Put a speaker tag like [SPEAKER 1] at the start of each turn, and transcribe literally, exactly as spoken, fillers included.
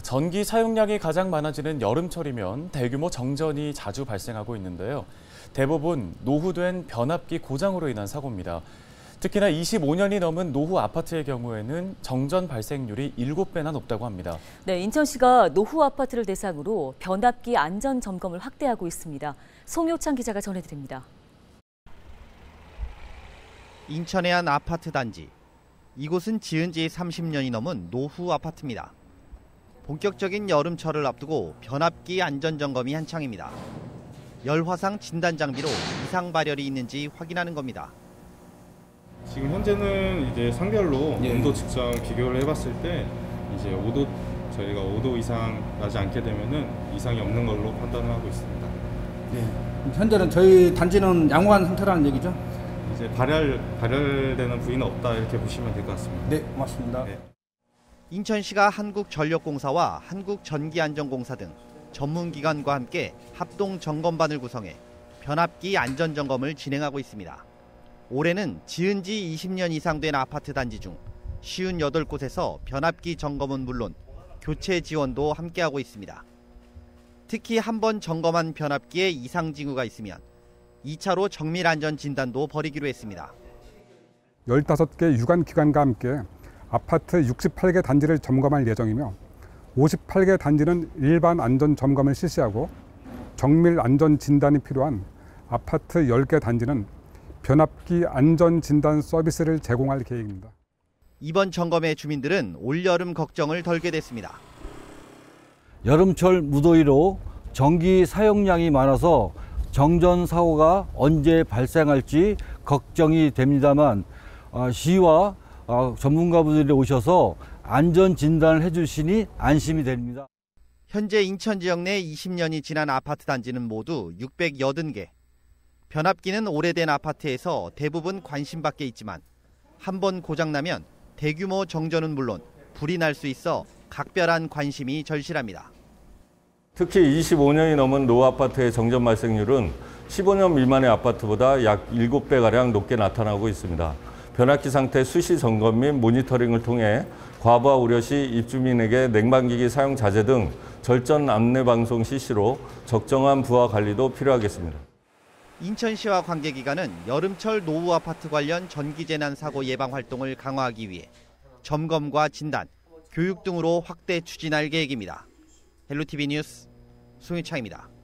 [SPEAKER 1] 전기 사용량이 가장 많아지는 여름철이면 대규모 정전이 자주 발생하고 있는데요. 대부분 노후된 변압기 고장으로 인한 사고입니다. 특히나 이십오 년이 넘은 노후 아파트의 경우에는 정전 발생률이 일곱 배나 높다고 합니다.
[SPEAKER 2] 네, 인천시가 노후 아파트를 대상으로 변압기 안전 점검을 확대하고 있습니다. 송효창 기자가 전해드립니다.
[SPEAKER 3] 인천의 한 아파트 단지. 이곳은 지은 지 삼십 년이 넘은 노후 아파트입니다. 본격적인 여름철을 앞두고 변압기 안전 점검이 한창입니다. 열화상 진단 장비로 이상 발열이 있는지 확인하는 겁니다.
[SPEAKER 4] 지금 현재는 이제 상별로
[SPEAKER 5] 예.
[SPEAKER 4] 온도 측정 비교를 해봤을 때 이제 오 도 저희가 오 도 이상 나지 않게 되면은 이상이 없는 걸로 판단을 하고 있습니다.
[SPEAKER 5] 네. 현재는 저희 단지는 양호한 상태라는 얘기죠?
[SPEAKER 4] 이제 발열 발열되는 부위는 없다 이렇게 보시면 될 것 같습니다.
[SPEAKER 5] 네, 고맙습니다.
[SPEAKER 4] 네.
[SPEAKER 3] 인천시가 한국전력공사와 한국전기안전공사 등 전문기관과 함께 합동 점검반을 구성해 변압기 안전 점검을 진행하고 있습니다. 올해는 지은 지 이십 년 이상 된 아파트 단지 중 오십팔 곳에서 변압기 점검은 물론 교체 지원도 함께하고 있습니다. 특히 한 번 점검한 변압기에 이상 징후가 있으면 이 차로 정밀 안전 진단도 벌이기로 했습니다.
[SPEAKER 6] 열다섯 개 유관기관과 함께 아파트 육십팔 개 단지를 점검할 예정이며 오십팔 개 단지는 일반 안전 점검을 실시하고 정밀 안전 진단이 필요한 아파트 열 개 단지는 변압기 안전 진단 서비스를 제공할 계획입니다.
[SPEAKER 3] 이번 점검에 주민들은 올여름 걱정을 덜게 됐습니다.
[SPEAKER 7] 여름철 무더위로 전기 사용량이 많아서 정전 사고가 언제 발생할지 걱정이 됩니다만 시와 전문가분들이 오셔서 안전 진단을 해주시니 안심이 됩니다.
[SPEAKER 3] 현재 인천 지역 내 이십 년이 지난 아파트 단지는 모두 육백팔십 개. 변압기는 오래된 아파트에서 대부분 관심 밖에 있지만 한 번 고장나면 대규모 정전은 물론 불이 날 수 있어 각별한 관심이 절실합니다.
[SPEAKER 8] 특히 이십오 년이 넘은 노후 아파트의 정전 발생률은 십오 년 미만의 아파트보다 약 일곱 배가량 높게 나타나고 있습니다. 변압기 상태 수시 점검 및 모니터링을 통해 과부하 우려 시 입주민에게 냉방기기 사용 자제 등 절전 안내 방송 실시로 적정한 부하 관리도 필요하겠습니다.
[SPEAKER 3] 인천시와 관계기관은 여름철 노후 아파트 관련 전기재난 사고 예방 활동을 강화하기 위해 점검과 진단, 교육 등으로 확대 추진할 계획입니다. 헬로티비 뉴스 송유창입니다.